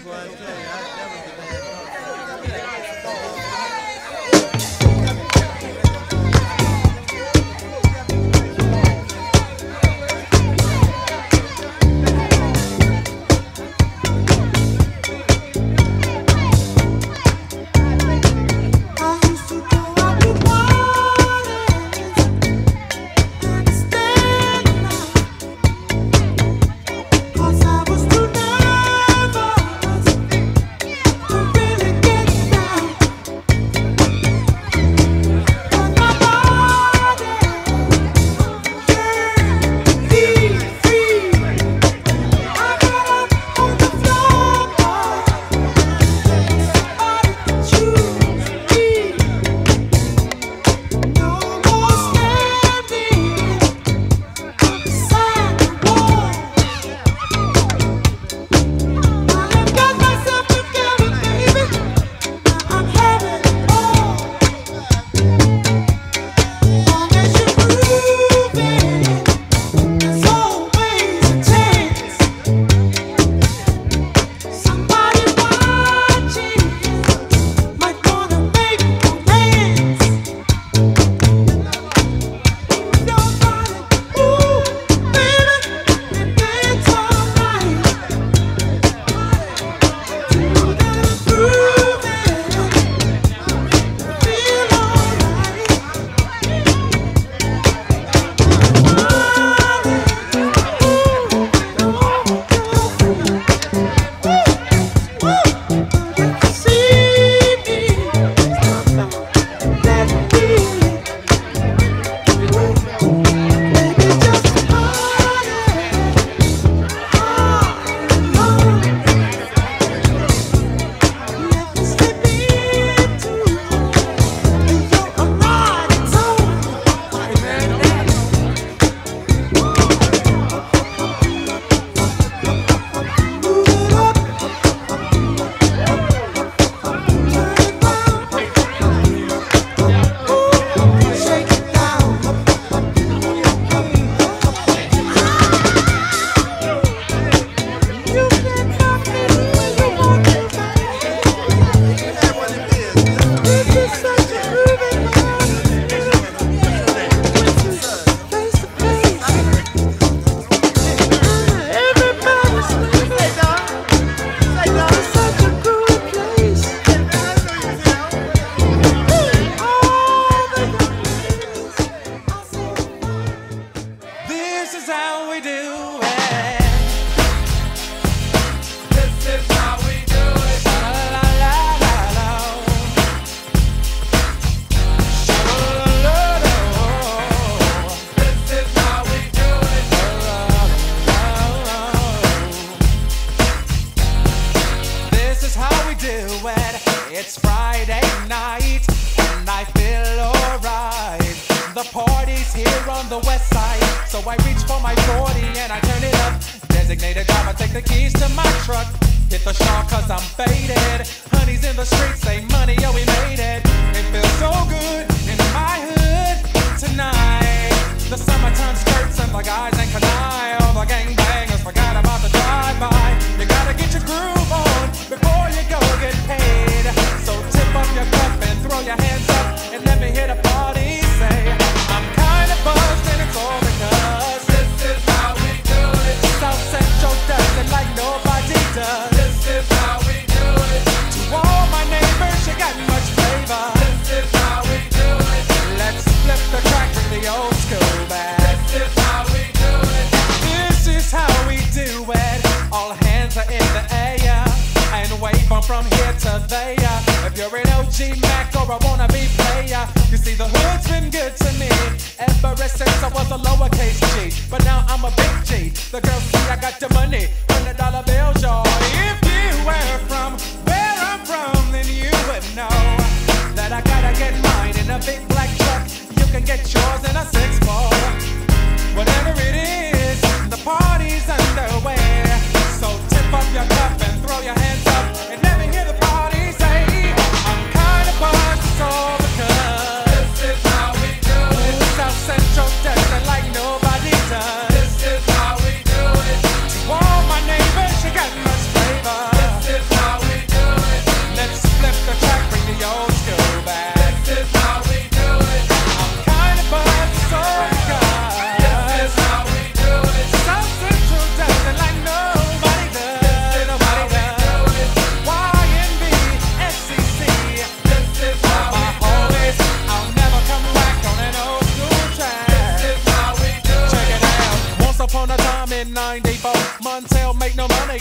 It's Friday night and I feel alright. The party's here on the west side, so I reach for my 40 and I turn it up. Designated driver, take the keys to my truck. Hit the shore cause I'm faded. Honey's in the streets, say money, oh we made it. It feels so good in my hood tonight. The summertime skirts and the guys ain't canine. All the gangbangers forgot about the drive-by. You gotta get your groove on before you go get paid. So tip up your cup and throw your hands up and let me hear the party say, I'm kinda buzzed and it's all because this is how we do it. South Central does it like nobody does. This is how we do it. To all my neighbors, you got much flavor. This is how we do it. Let's flip the track with the old school back. This is how we do it. This is how we do it. All hands are in the air and wave from here to there. If you're an OG Mac or a wannabe player, you see the hood's been good to me ever since I was a lowercase G. But now I'm a big G. The girls see I got the money, $100 bills, y'all. If you were from where I'm from, then you would know that I gotta get mine in a big black truck. You can get yours in a 6-4. Whatever it is, the party's underway. So tip up your cup and throw your hands up and let me hear the party say, I'm kinda buzzed, it's all because this is how we do it. South Central does it like nobody does. This is how we do it. To all my neighbors, you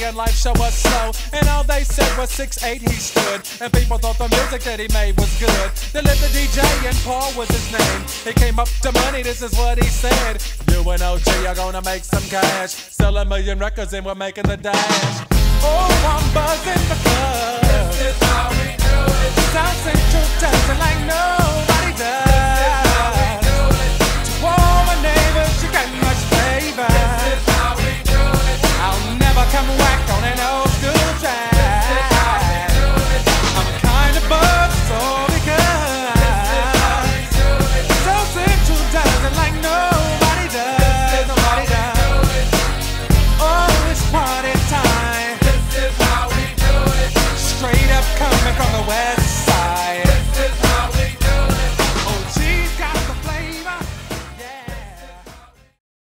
and life show was slow. And all they said was 6'8" he stood. And people thought the music that he made was good. They lived the DJ and Paul was his name. He came up to money, this is what he said. You and OG are gonna make some cash. Sell 1,000,000 records and we're making the dash. Oh, I'm buzzing the club. This is how we do it. South Central dancing like nobody.